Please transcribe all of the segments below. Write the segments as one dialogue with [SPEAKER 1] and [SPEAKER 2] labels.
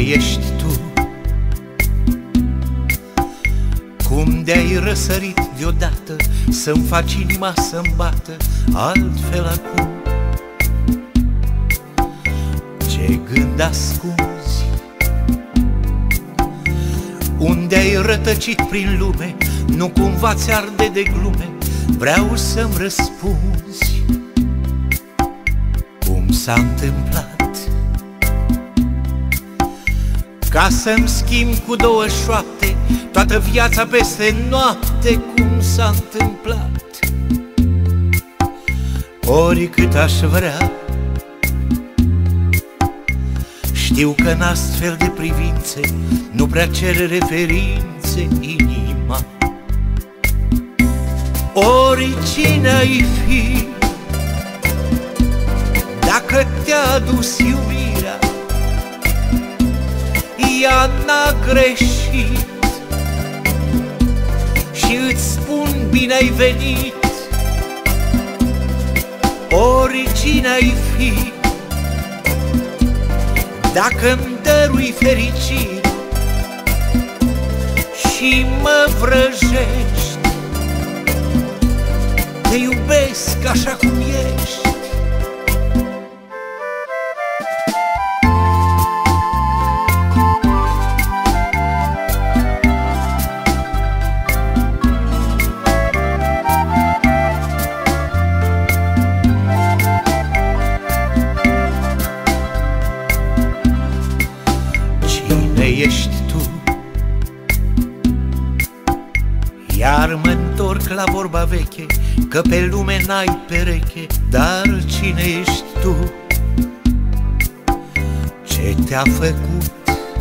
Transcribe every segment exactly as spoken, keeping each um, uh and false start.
[SPEAKER 1] ești tu? Cum de-ai răsărit deodată să-mi faci inima să-mi bată altfel acum? Ce gând ascunzi? Unde ai rătăcit prin lume? Nu cumva ți-arde de glume? Vreau să-mi răspunzi. Cum s-a întâmplat ca să-mi schimb cu două șoapte toată viața peste noapte? Cum s-a întâmplat? Oricât aș vrea, știu că în astfel de privințe nu prea cere referințe inima. Oricine ai fi, dacă te-a dus iubirea, ea n-a greșit. Și îți spun bine ai venit. Oricine ai fi, dacă-mi dărui fericire și mă vrăjești, te iubesc așa cum ești. Ești tu? Iar mă întorc la vorba veche, că pe lume n-ai pereche. Dar cine ești tu? Ce te-a făcut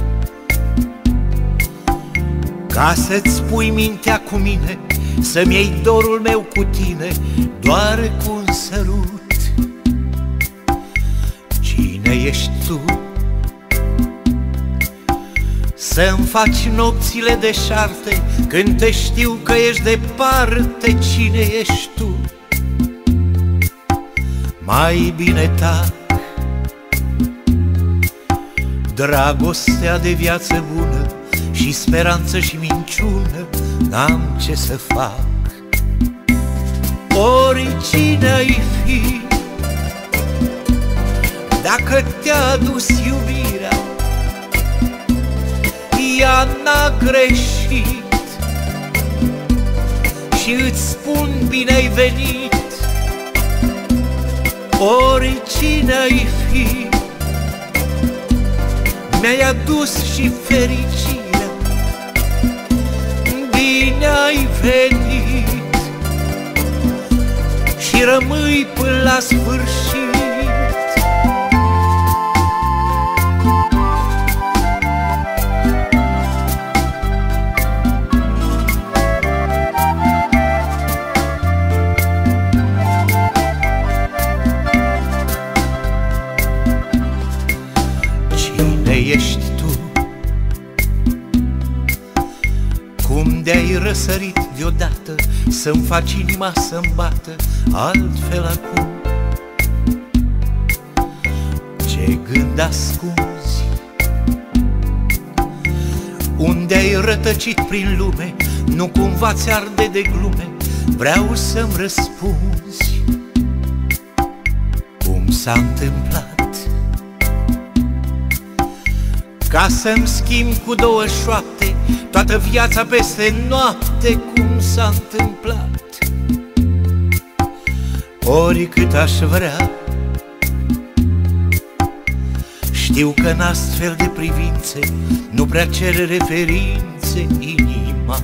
[SPEAKER 1] ca să-ți pui mintea cu mine, să-mi iei dorul meu cu tine, doar cu un sărut? Cine ești tu? Să-mi faci nopțile deșarte când te știu că ești departe. Cine ești tu? Mai bine tac. Dragostea de viață bună și speranță și minciună n-am ce să fac. Oricine ai fi, dacă te-a dus iubirea, ea n-a greșit. Și îți spun bine ai venit. Oricine ai fi, mi-ai adus și fericirea. Bine ai venit și rămâi până la sfârșit. Ești tu? Cum de-ai răsărit deodată să-mi faci inima să-mi bată altfel acum? Ce gând ascunzi? Unde ai rătăcit prin lume? Nu cumva ți-arde de glume? Vreau să-mi răspunzi. Cum s-a întâmplat ca să-mi schimb cu două șoapte toată viața peste noapte? Cum s-a întâmplat? Oricât aș vrea, știu că în astfel de privințe nu prea cere referințe inima.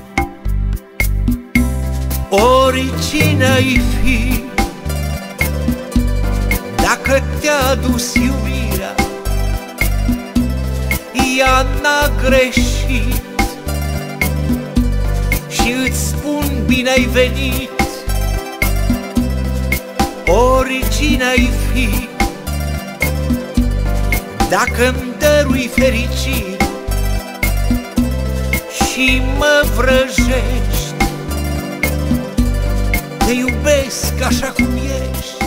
[SPEAKER 1] Oricine ai fi, dacă te-a dus iubirea, ea n-a greșit. Și îți spun bine ai venit. Oricine ai fi, dacă-mi dărui fericire și mă vrăjești, te iubesc așa cum ești.